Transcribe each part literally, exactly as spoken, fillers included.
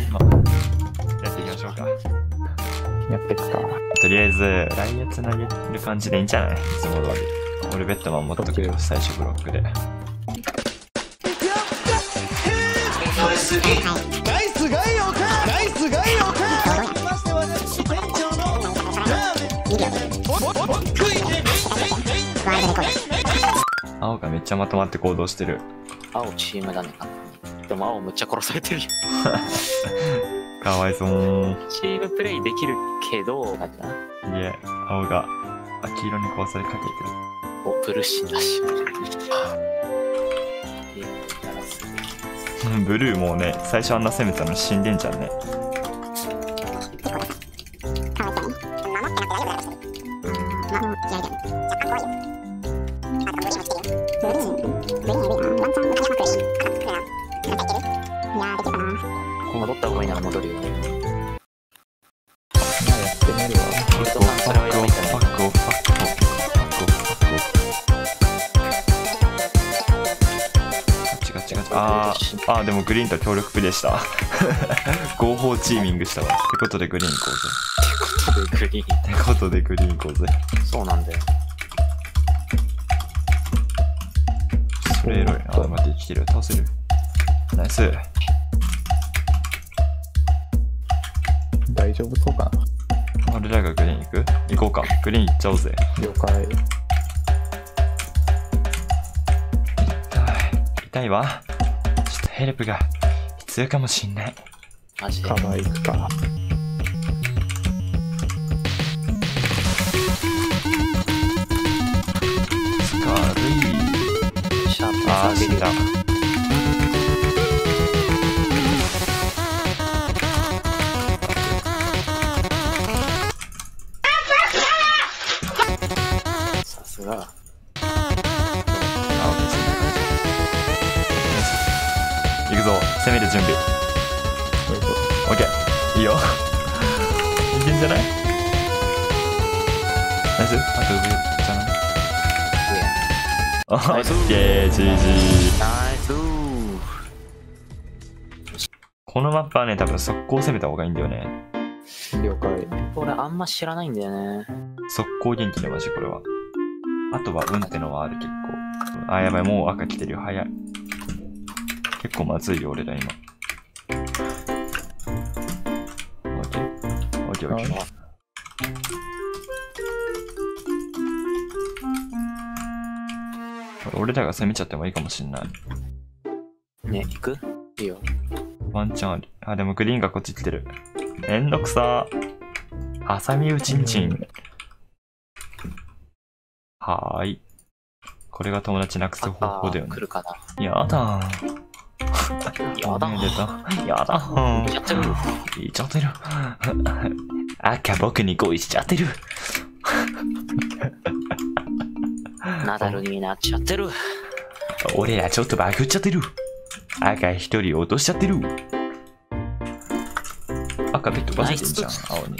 まあ、やっていきましょうか。 やっていくか。 とりあえず、来月投げる感じでいいんじゃない？いつも通り。俺ベッドマン持っとくよ、最初ブロックで。 ナイスガイオカナイスガイオカまして私店長のラーメン青がめっちゃまとまって行動してる。 青チームだね。でも青むっちゃ殺されてるよ。 かわいそうー。 チームプレイできるけど、なんてな。 いえ、青が黄色に壊されかけてる。 お、ブルーシンだし。 ブルーもうね、最初あんな攻めたの死んでんじゃんね。 戻った方がいいなら戻るよ。 まあやってみるわ。 ファックオフ、ファックオフ、ファックオフ、ファックオフ、ファックオフ、ファックオフ。違う違う違う。あー、あーでもグリーンと協力プレイした。合法チーミングしたわ。ってことでグリーン行こうぜ。 ってことでグリーン。 ってことでグリーン行こうぜ。 そうなんだよ。 それエロいな。あ、待って、生きてる。倒せる。ナイス。 大丈夫そうかな。 俺らがグリーン行く？行こうか。グリーン行っちゃおうぜ。 了解。 痛い。痛いわ。ちょっとヘルプが必要かもしんない。 マジで。 カバー行くか。 スカールイ。 シャープあー、死んだ。 さすが。 あ、行くぞ。攻める準備。オッケー。いいよ。いけんじゃない？ナイス。あと上じゃない？オッケー、ジージー。 ナイスー。 このマップはね、多分速攻攻めた方がいいんだよね。 了解。 俺あんま知らないんだよね。 速攻元気でマジこれは。あとは運ってのはある結構。あ、やばい、もう赤来てるよ。早い。結構まずいよ、俺ら今。オッケー。オッケーオッケー。俺らが攻めちゃってもいいかもしんない。 ね、行く？いいよ。 ワンチャンある。あ、でもグリーンがこっち来てる。めんどくさー。ハサミうちんちん。はーい。これが友達なくす方法だよね来。るかな。 やだー。 やだね出た。やだー。 やっちゃう。 いっちゃってる。赤僕に恋しちゃってる。 ナダルになっちゃってる。 俺らちょっとバグっちゃってる。赤一人落としちゃってる。赤ベッドバセてんじゃん、青に。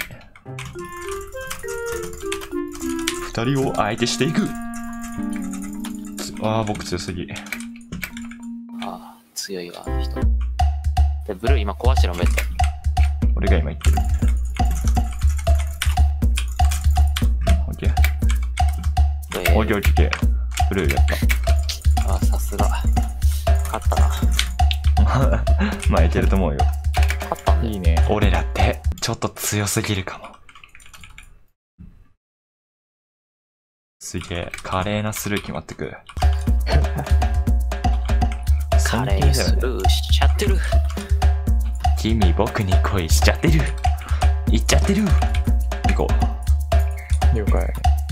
二人を相手していく。ああ、僕強すぎ。 ああ、強いわ、人。で、ブルー今壊してるのベッド。 俺が今言ってる。オッケー。オッケーオッケーオッケー。ブルーやった。 ああ、さすが。勝ったな。 まあいけると思うよ。 勝ったんだよ。 いいね。 俺らってちょっと強すぎるかも。すげえ、華麗なスルー決まってく。 カレースルーしちゃってる。 君僕に恋しちゃってる。行っちゃってる。行こう。 了解。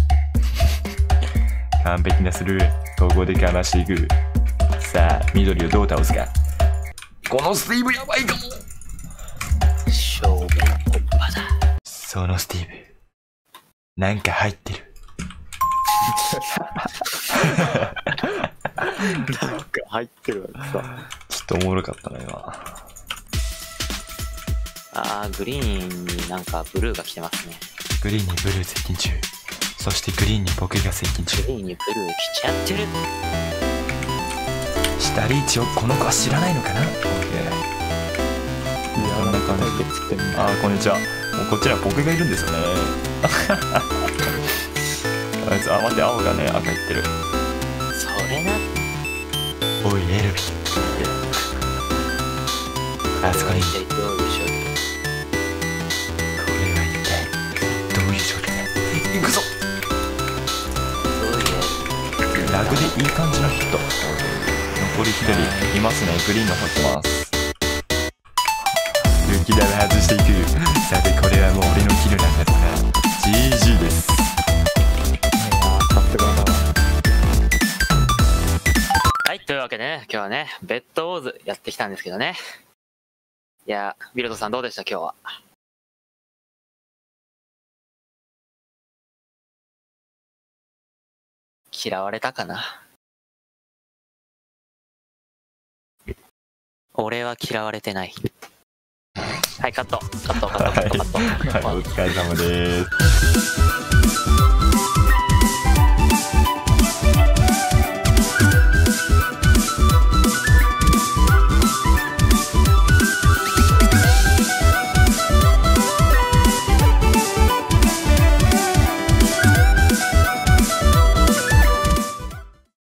完璧なスルー。ここでかましていく。さあ、緑をどう倒すか。このスティーブやばいかも。 勝負の突破だ。 そのスティーブ、なんか入ってる。 なんか入ってるわさ。 ちょっとおもろかったな今。 ああ、グリーンになんかブルーが来てますね。 グリーンにブルー接近中。そしてグリーンに僕が接近中。 グリーンにブルー来ちゃってる。 下リーチをこの子は知らないのかな。オッケー。 こんな感じ。 対決ってみたいあー、こんにちは。もうこっちには僕がいるんですよね。あいつ、あ、待って、青がね、赤いってる。 それな。 おい、エル。あそこに。こどういう状況？ れは一体、どういう状況だ。行くぞ。 どういうラグでいい感じのヒット。残りひとりいますね。グリーンの方来ます。雪玉外していく。さて、これはもう俺のキルなんだから ジージー です。 な。さすがだわ。 はい、というわけでね、今日はね、ベッドウォーズやってきたんですけどね。いや、ビルドさんどうでした今日は。嫌われたかな。俺は嫌われてない。はい、カット。カット、カット、カット、カット。 はい、お疲れ様です。